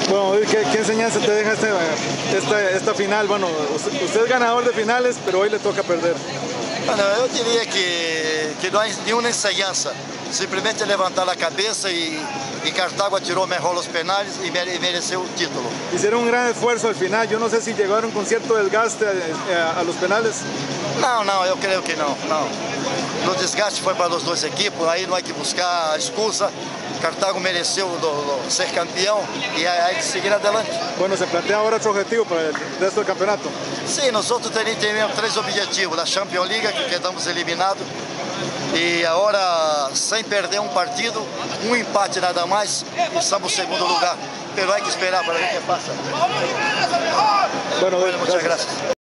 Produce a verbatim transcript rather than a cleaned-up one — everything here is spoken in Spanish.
Bueno, ¿qué, qué enseñanza te deja este, esta, esta final? Bueno, usted, usted es ganador de finales, pero hoy le toca perder. Bueno, eu diria que, que não é nenhuma enseñança, simplesmente levantar a cabeça e, e Cartago atirou mejor os penais e, mere, e mereceu o título. Hicieron un gran esfuerzo al final, yo no sé si llegaron con cierto desgaste a, a, a los penales. Não, não, eu creio que não, não. O desgaste foi para os dois equipes, aí não há que buscar a excusa. Cartago mereceu do, do, ser campeão e há que seguir adelante. Bueno, se plantea ahora otro objetivo para el resto del campeonato. Sim, nós outros temos três objetivos: a Champions League, que quedamos eliminados, e agora, sem perder um partido, um empate nada mais, e estamos no segundo lugar. Pero hay que esperar para ver o que passa. Bueno, bueno, muchas gracias.